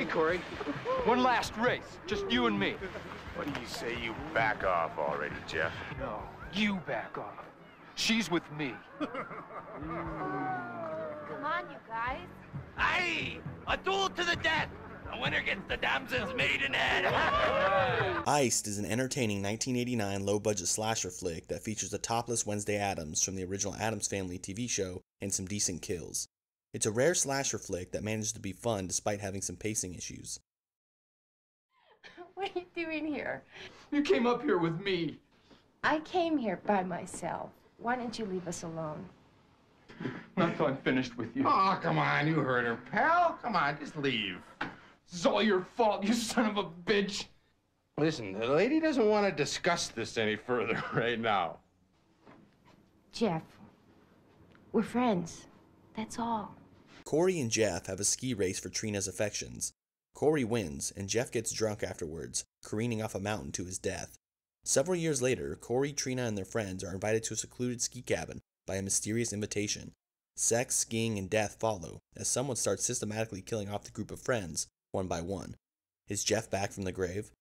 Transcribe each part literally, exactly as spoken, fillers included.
Corey. One last race, just you and me. What do you say you back off already, Jeff? No, you back off. She's with me. Come on, you guys. Aye! A duel to the death! The winner gets the damson's maidenhead! Iced is an entertaining nineteen eighty-nine low-budget slasher flick that features a topless Wednesday Addams from the original Addams Family T V show and some decent kills. It's a rare slasher flick that manages to be fun despite having some pacing issues. What are you doing here? You came up here with me. I came here by myself. Why don't you leave us alone? Not till I'm finished with you. Oh, come on, you heard her, pal. Come on, just leave. This is all your fault, you son of a bitch. Listen, the lady doesn't want to discuss this any further right now. Jeff, we're friends. That's all. Corey and Jeff have a ski race for Trina's affections. Corey wins, and Jeff gets drunk afterwards, careening off a mountain to his death. Several years later, Corey, Trina, and their friends are invited to a secluded ski cabin by a mysterious invitation. Sex, skiing, and death follow, as someone starts systematically killing off the group of friends, one by one. Is Jeff back from the grave?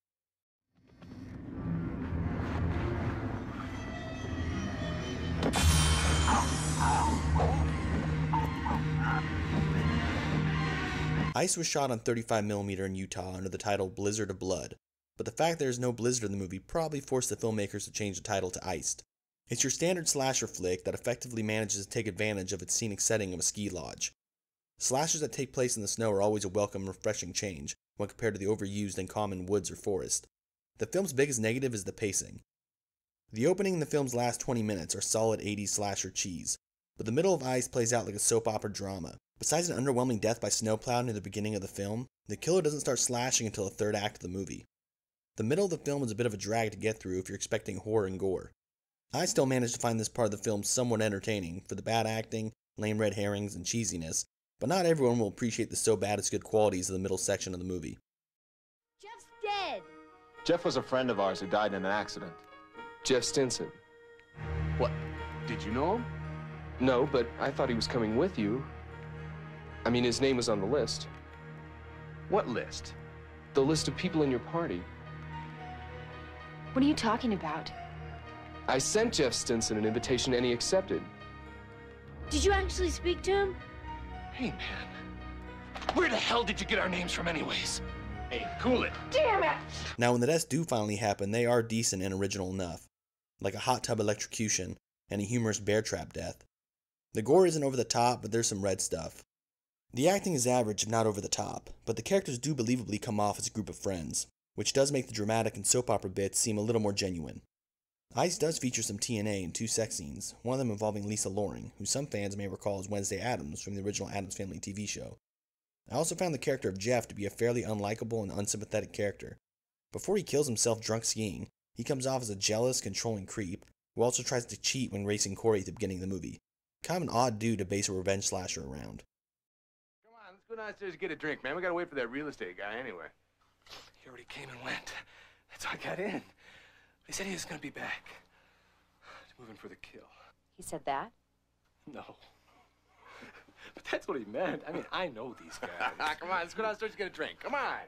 Ice was shot on thirty-five millimeter in Utah under the title Blizzard of Blood, but the fact there is no blizzard in the movie probably forced the filmmakers to change the title to Iced. It's your standard slasher flick that effectively manages to take advantage of its scenic setting of a ski lodge. Slashers that take place in the snow are always a welcome and refreshing change when compared to the overused and common woods or forest. The film's biggest negative is the pacing. The opening and the film's last twenty minutes are solid eighties slasher cheese, but the middle of Ice plays out like a soap opera drama. Besides an underwhelming death by snowplow near the beginning of the film, the killer doesn't start slashing until the third act of the movie. The middle of the film is a bit of a drag to get through if you're expecting horror and gore. I still managed to find this part of the film somewhat entertaining for the bad acting, lame red herrings, and cheesiness, but not everyone will appreciate the so bad it's good qualities of the middle section of the movie. Jeff's dead. Jeff was a friend of ours who died in an accident. Jeff Stinson. What? Did you know him? No, but I thought he was coming with you. I mean, his name was on the list. What list? The list of people in your party. What are you talking about? I sent Jeff Stinson an invitation and he accepted. Did you actually speak to him? Hey, man. Where the hell did you get our names from anyways? Hey, cool it. Damn it! Now when the deaths do finally happen, they are decent and original enough, like a hot tub electrocution and a humorous bear trap death. The gore isn't over the top, but there's some red stuff. The acting is average if not over the top, but the characters do believably come off as a group of friends, which does make the dramatic and soap opera bits seem a little more genuine. Ice does feature some T N A in two sex scenes, one of them involving Lisa Loring, who some fans may recall as Wednesday Addams from the original Addams Family T V show. I also found the character of Jeff to be a fairly unlikable and unsympathetic character. Before he kills himself drunk skiing, he comes off as a jealous, controlling creep, who also tries to cheat when racing Corey at the beginning of the movie. Kind of an odd dude to base a revenge slasher around. Come on, let's go downstairs and get a drink, man. We gotta wait for that real estate guy anyway. He already came and went. That's how I got in. He said he was gonna be back. He's moving for the kill. He said that? No. But that's what he meant. I mean, I know these guys. Come on, let's go downstairs and get a drink. Come on.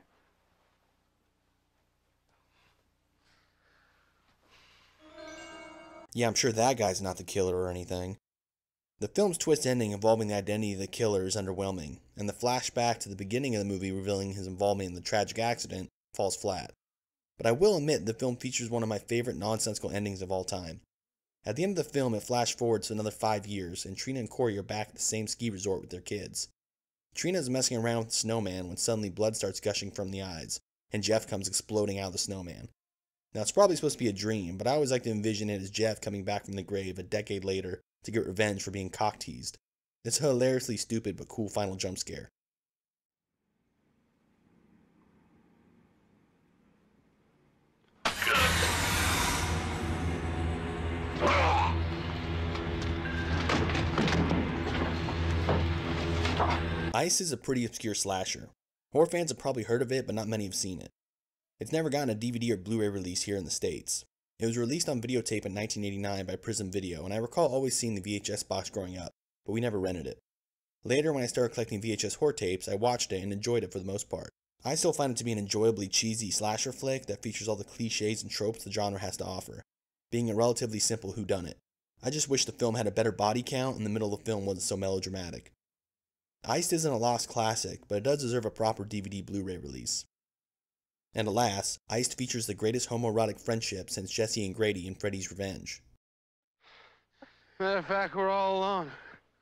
Yeah, I'm sure that guy's not the killer or anything. The film's twist ending involving the identity of the killer is underwhelming, and the flashback to the beginning of the movie revealing his involvement in the tragic accident falls flat. But I will admit the film features one of my favorite nonsensical endings of all time. At the end of the film, it flashed forward to another five years, and Trina and Corey are back at the same ski resort with their kids. Trina is messing around with the snowman when suddenly blood starts gushing from the eyes, and Jeff comes exploding out of the snowman. Now, it's probably supposed to be a dream, but I always like to envision it as Jeff coming back from the grave a decade later to get revenge for being cock-teased. It's a hilariously stupid but cool final jump scare. Ice is a pretty obscure slasher. Horror fans have probably heard of it, but not many have seen it. It's never gotten a D V D or Blu-ray release here in the States. It was released on videotape in nineteen eighty-nine by Prism Video, and I recall always seeing the V H S box growing up, but we never rented it. Later, when I started collecting V H S horror tapes, I watched it and enjoyed it for the most part, I still find it to be an enjoyably cheesy slasher flick that features all the cliches and tropes the genre has to offer, being a relatively simple whodunit. I just wish the film had a better body count and the middle of the film wasn't so melodramatic. Iced isn't a lost classic, but it does deserve a proper D V D Blu-ray release. And alas, Iced features the greatest homoerotic friendship since Jesse and Grady in Freddy's Revenge. Matter of fact, we're all alone.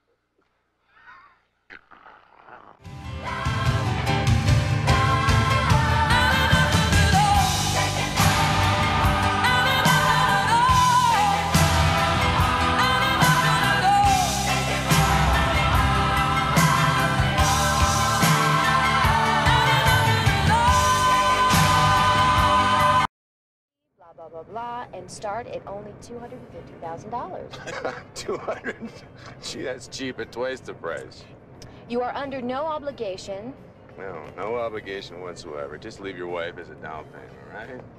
Blah, blah, blah, and start at only two hundred fifty thousand dollars. two hundred? Gee, that's cheap at twice the price. You are under no obligation. No, no obligation whatsoever. Just leave your wife as a down payment, right?